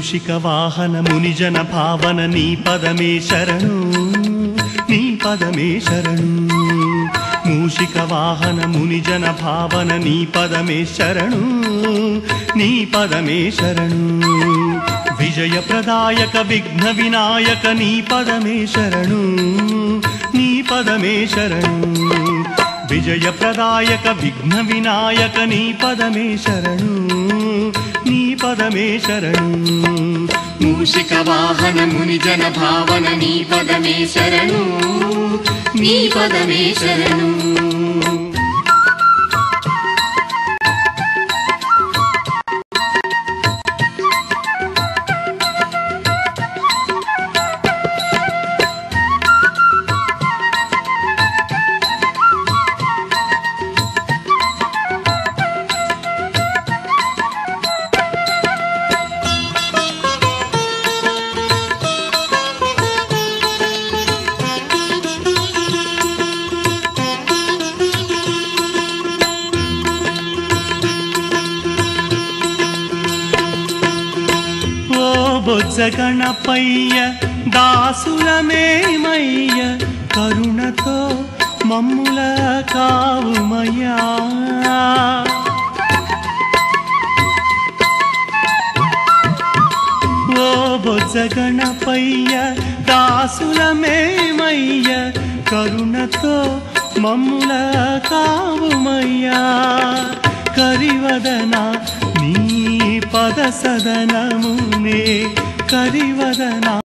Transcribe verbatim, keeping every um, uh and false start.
మూషిక వాహన మునిజన భావన నీ పదమే శరణు నీ పదమే శరణు మూషిక వాహన మునిజన భావన నీ పదమే శరణు నీ పదమే శరణు విజయ ప్రదాయక విఘ్న వినాయక నీ పదమే శరణు నీ పదమే శరణు విజయ ప్రదాయక విఘ్న వినాయక నీ పదమే శరణు నీ పదమే శరణు మూషిక వాహన మునిజన భావన నీ పదమే శరణు నీ పదమే శరణు బొజ్జ గణపయ్య దాసులమేమయ్య కరుణతో మమ్ముల కావుమయ్యా ఓ బొజ్జ గణపయ్య దాసులమేమయ్య కరుణతో మమ్ముల కావుమయ్యా కరివదన నీ పద సదనమునే కరివదన